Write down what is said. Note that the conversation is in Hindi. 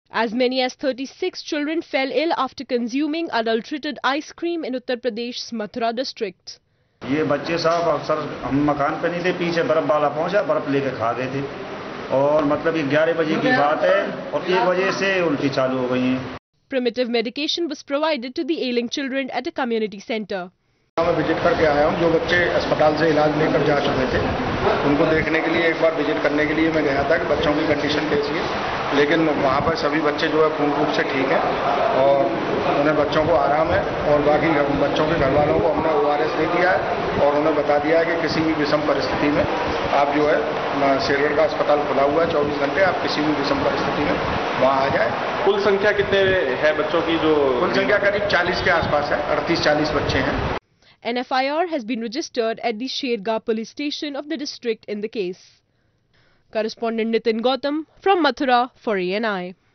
As many as 36 children fell ill after consuming adulterated ice cream in Uttar Pradesh's Mathura district. ये बच्चे साहब अक्सर हम मकान पे नहीं थे, पीछे बर्फ वाला पहुंचा, बर्फ लेके खा गए थे और मतलब 11 बजे की बात है और 1 बजे से उल्टी चालू हो गई है। Primitive medication was provided to the ailing children at a community center. मैं विजिट करके आया हूं। जो बच्चे अस्पताल से इलाज लेकर जा चुके थे उनको देखने के लिए एक बार विजिट करने के लिए मैं गया था कि बच्चों की कंडीशन कैसी है, लेकिन वहां पर सभी बच्चे जो है पूर्ण रूप से ठीक हैं और उन्हें बच्चों को आराम है और बाकी बच्चों के घर वालों को हमने ORS दे दिया है और उन्हें बता दिया है कि किसी भी विषम परिस्थिति में आप जो है शेरगढ़ का अस्पताल खुला हुआ है 24 घंटे, आप किसी भी विषम परिस्थिति में वहाँ आ जाए। कुल संख्या कितने है बच्चों की? जो कुल संख्या करीब 40 के आसपास है, 38-40 बच्चे हैं। An FIR has been registered at the Shergarh police station of the district in the case. Correspondent Nitin Gautam from Mathura for ANI.